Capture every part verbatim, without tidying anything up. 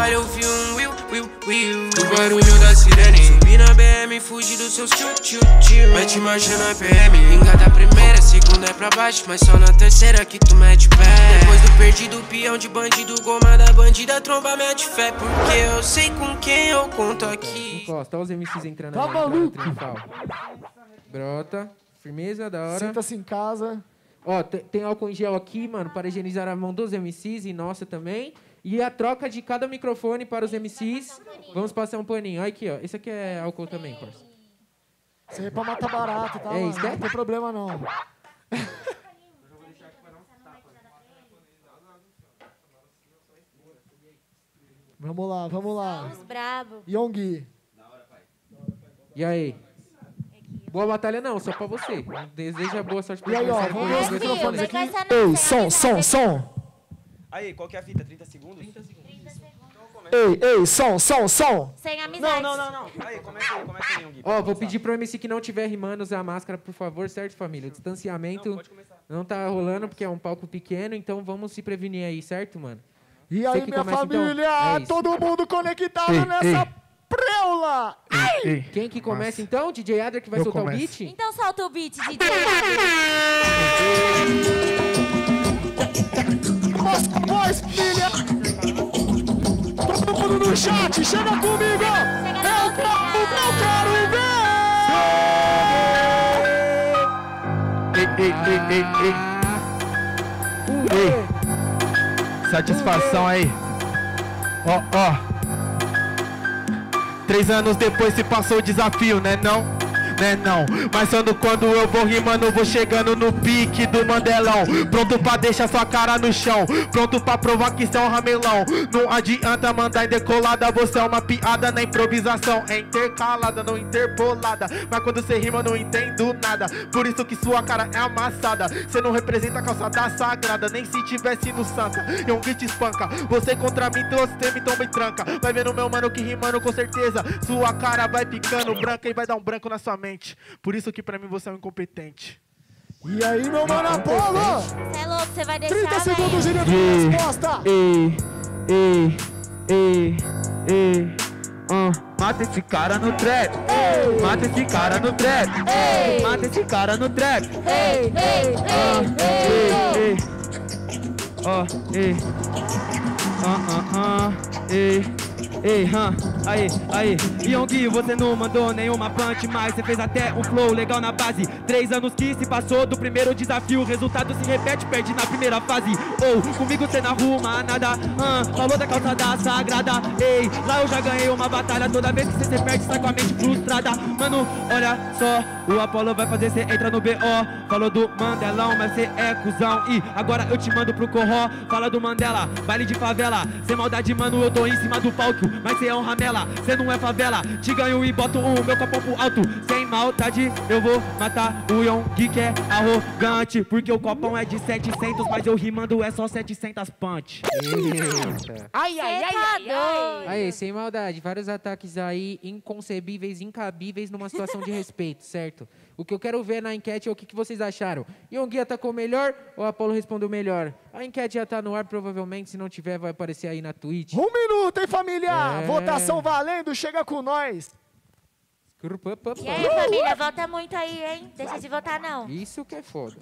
trabalho, eu vi um Will, Will, Will. O barulho da sirene. Subi na B M, fugi dos seus tchu, tchu, tchu. Mete marcha na P M. Engata a primeira, segunda é pra baixo, mas só na terceira que tu mete pé. Depois do perdido, peão de bandido, goma da bandida, tromba mete fé. Porque eu sei com quem eu conto aqui. Encosta, olha os M Cs entrando tá aí. Maluco. Brota, firmeza, da hora. Sinta-se em casa. Ó, tem, tem álcool em gel aqui, mano, para higienizar a mão dos M Cs e nossa também. E a troca de cada microfone para os M Cs. Vamos passar um paninho. Olha aqui, ó. Esse aqui é álcool também, parça. Isso aí é pra matar barato, tá, É mano? isso, Não é? tem problema, não. Vamos lá, vamos lá. Os brabo. Yonggi. E aí? Boa batalha não, só pra você. Deseja boa sorte pra E aí, ó, você. vamos ver os microfones aqui. Vem com essa Ei, não, som, som, som. Aí, qual que é a fita? trinta segundos? trinta segundos. Ei, ei, som, som, som. Sem amizade. Não, não, não, não. Aí, começa aí, começa aí, Yonggi. Ó, vou pedir pro M C que não tiver rimando usar máscara, por favor, certo, família? O distanciamento Não, pode começar. não tá rolando porque é um palco pequeno, então vamos se prevenir aí, certo, mano? E Você aí, que minha começa, então? família, É isso. todo mundo conectado Ei, nessa ei. preula. Ai! Quem que começa então? D J Adler que vai Eu soltar começo. o beat? Então solta o beat, D J. Mostra a voz, filha. Todo mundo no chat, chega comigo. Eu quero, eu quero ver. Ei, ei, ei, ei, ei. Ei. Satisfação aí. Ó, ó. Três anos depois se passou o desafio, né não? Né não, mas só quando eu vou rimando, vou chegando no pique do Mandelão. Pronto pra deixar sua cara no chão, pronto pra provar que você é um ramelão. Não adianta mandar em decolada, você é uma piada na improvisação. É intercalada, não interpolada, mas quando você rima eu não entendo nada. Por isso que sua cara é amassada. Você não representa a calçada sagrada, nem se tivesse no Santa. Yonggi te espanca, você contra mim, você me toma e tranca. Vai vendo meu mano que rimando com certeza sua cara vai ficando branca e vai dar um branco na sua mente. Por isso que pra mim você é um incompetente. E aí, meu mano Apolo? Você é louco, você vai deixar, trinta velho. segundos de Ei, resposta. ei, ei, ei, ei. Uh, mata esse cara no trap. Ei. Mata esse cara no trap. Ei. Mata esse cara no trap. Ei, ei, Ah, ei, ei. ei, ei. Ó, ei. Ah, ah, ah, ei. Ei, hã, aí, aí, Yonggi, você não mandou nenhuma punch, mas você fez até um flow legal na base. Três anos que se passou do primeiro desafio, o resultado se repete, perde na primeira fase. Ou, oh, comigo cê não arruma nada, hã, falou da calçada sagrada. Ei, lá eu já ganhei uma batalha, toda vez que cê se perde, sai com a mente frustrada. Mano, olha só, o Apolo vai fazer cê entra no B O. Falou do Mandelão, mas cê é cuzão. E agora eu te mando pro Corró, fala do Mandela, baile de favela. Sem maldade, mano, eu tô em cima do palco, mas cê é um ramela, cê não é favela. Te ganho e boto o meu capão pro alto. Sem maldade, eu vou matar o Yonggi que é arrogante. Porque o copão é de setecentos, mas eu rimando é só setecentos punch. Eita. Ai, ai, Cê ai, tá ai, ai. doido. Aí, sem maldade, vários ataques aí inconcebíveis, incabíveis numa situação de respeito, certo? O que eu quero ver na enquete é o que, que vocês acharam. Yonggi atacou melhor ou Apolo respondeu melhor? A enquete já tá no ar, provavelmente, se não tiver vai aparecer aí na Twitch. Um minuto, hein, família? É. Votação valendo, chega com nós. E aí, família, vota muito aí, hein? Deixa de votar, não. Isso que é foda.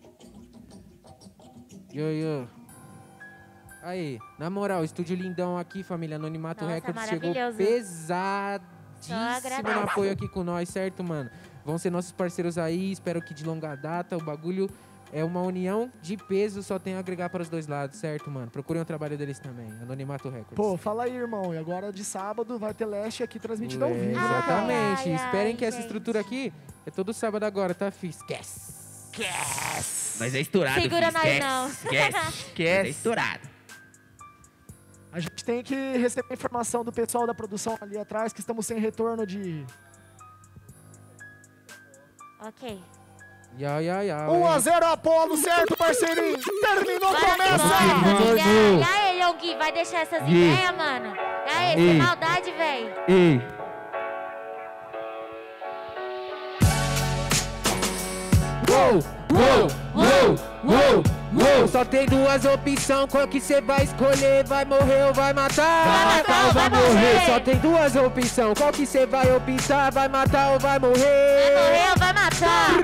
Yo, yo. Aí, na moral, estúdio lindão aqui, família. Anonimato Nossa, Records chegou maravilhoso. pesadíssimo no agradeço. apoio aqui com nós, certo, mano? Vão ser nossos parceiros aí, espero que de longa data. O bagulho é uma união de peso, só tem a agregar para os dois lados, certo, mano? Procurem o trabalho deles também, Anonimato Records. Pô, fala aí, irmão. E agora de sábado vai ter Leste aqui transmitido ao É, vivo. exatamente. Ai, ai, Esperem ai, que essa gente. estrutura aqui é todo sábado agora, tá, fi? Esquece. Mas é estourado, Segura nós, esquece, não. Esquece, esquece. É estourado. A gente tem que receber informação do pessoal da produção ali atrás, que estamos sem retorno de Ok. Ya, ya, ya. um a zero Apolo, certo, parceirinho? Terminou, Bora que começa! bora, Vamos. família. E aí, Yonggi, vai deixar essas E? ideias, mano? E aí, sem E? maldade, velho. Ei. Uou, uou, uou, uou. Uou. Só tem duas opções, qual que cê vai escolher? Vai morrer ou vai matar? Vai matar ou vai morrer? Só tem duas opções, qual que cê vai optar? Vai matar ou vai morrer? Vai morrer ou vai matar?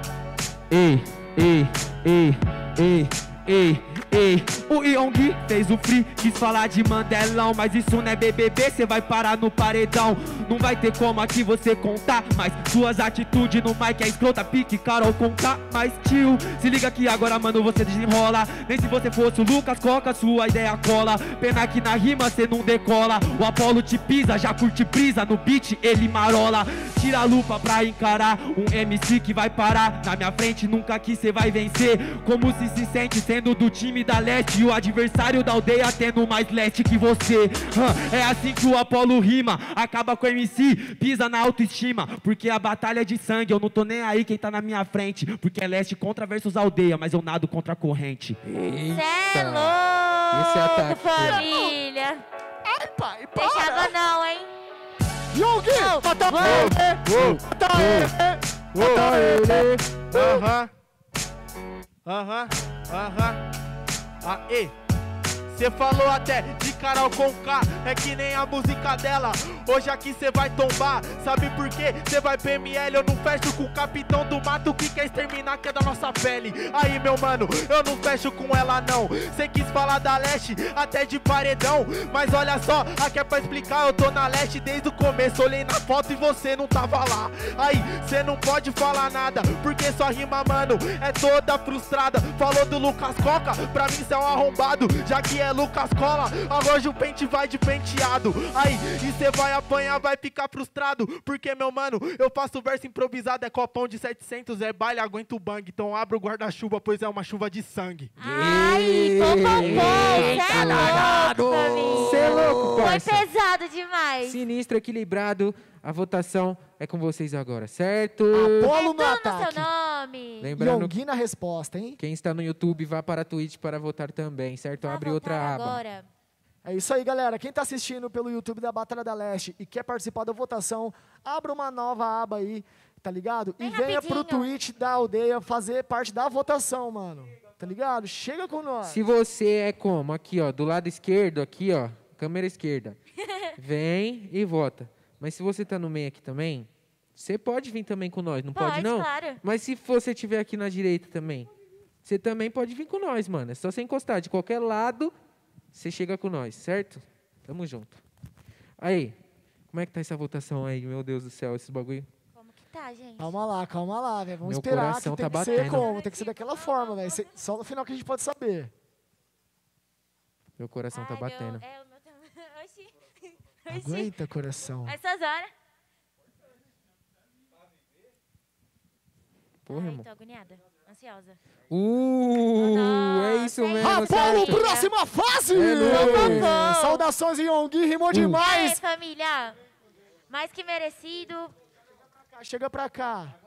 Ei, ei, ei, ei, ei, ei. O Yonggi fez o free, quis falar de Mandelão, mas isso não é B B B, cê vai parar no paredão. Não vai ter como aqui você contar, mas suas atitudes no mic é escrota, pique, Carol contar. Mas tio, se liga que agora, mano, você desenrola. Nem se você fosse o Lucas Coca, sua ideia cola. Pena que na rima cê não decola. O Apolo te pisa, já curte brisa, no beat ele marola. Tira a lupa pra encarar um M C que vai parar na minha frente, nunca que cê vai vencer. Como se se sente sendo do time da leste e o adversário da aldeia tendo mais leste que você. Hum, é assim que o Apolo rima, acaba com o M C, pisa na autoestima. Porque a batalha é de sangue, eu não tô nem aí quem tá na minha frente. Porque é leste contra versus aldeia, mas eu nado contra a corrente. Cê é louco, Esse é ataque. família. Ai, pai, Deixava para! não, hein? Yonggi, Uou, mata uou, ele! Mata ele! Mata ele! Aham. Aham. Aham. Aê! Cê falou até de Carol Conká, é que nem a música dela. Hoje aqui cê vai tombar, sabe por quê? Cê vai P M L, eu não fecho com o capitão do mato que quer exterminar, que é da nossa pele. Aí meu mano, eu não fecho com ela não. Cê quis falar da leste, até de paredão, mas olha só, aqui é pra explicar, eu tô na leste desde o começo. Olhei na foto e você não tava lá. Aí, cê não pode falar nada, porque sua rima, mano, é toda frustrada. Falou do Lucas Coca, pra mim cê é um arrombado, já que é Lucas Cola, hoje o pente vai de penteado. Aí, e cê vai apanhar, vai ficar frustrado, porque meu mano, eu faço verso improvisado, é copão de setecentos, é baile, aguento o bang. Então abra o guarda-chuva, pois é uma chuva de sangue. Ai, popopô, cê é louco, família. Cê é louco, Foi parça. pesado demais. Sinistro, equilibrado. A votação é com vocês agora, certo? Apolo no É tudo no ataque. seu nome. Lembrando, Yonggi na resposta, hein? quem está no YouTube, vá para a Twitch para votar também, certo? Vai Abre voltar outra aba. agora. É isso aí, galera. Quem tá assistindo pelo YouTube da Batalha da Leste e quer participar da votação, abra uma nova aba aí, tá ligado? Bem e venha pro rapidinho. Twitch da aldeia fazer parte da votação, mano. Tá ligado? Chega com nós. Se você é como? Aqui, ó, do lado esquerdo, aqui, ó, câmera esquerda. Vem e vota. Mas se você tá no meio aqui também, você pode vir também com nós, não pode, Pode, não? claro. Mas se você estiver aqui na direita também, você também pode vir com nós, mano. É só você encostar de qualquer lado, você chega com nós, certo? Tamo junto. Aí, como é que tá essa votação aí? Meu Deus do céu, esse bagulho. Como que tá, gente? Calma lá, calma lá, velho. Vamos Meu esperar. coração Que tem tá que ser batendo. como? Tem que ser daquela forma, velho. Cê- Só no final que a gente pode saber. Meu coração tá Ai, batendo. Meu, é, o meu também. Oxi. Oxi. Aguenta, coração. Essas horas. Porra, Ai, irmão. tô agoniada. Ansiosa. Uh, Nossa, é isso hein? mesmo, Apolo, certo? próxima fase! É nóis. Popopô. Saudações, Yonggi, rimou Uh. É, demais! família. Mais que merecido. Chega pra cá.